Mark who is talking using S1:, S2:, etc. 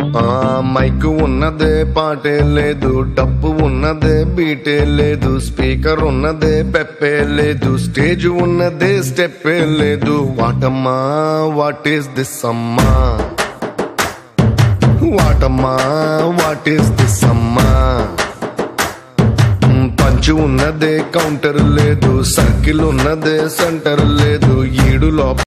S1: Mic ఉన్నదే పాటే లేదు, డప్పు ఉన్నదే బీటే లేదు, స్పీకర్ ఉన్నదే పెప్పే లేదు, స్టేజ్ ఉన్నదే స్టెప్పే లేదు. వాటమ్మా వాట్ ఈస్ దిస్ అమ్మా, వాటమ్మా వాట్ ఈస్ దిస్ అమ్మా. పంచు ఉన్నదే కౌంటర్ లేదు, సర్కిల్ ఉన్నదే సెంటర్ లేదు, ఈడు లోపల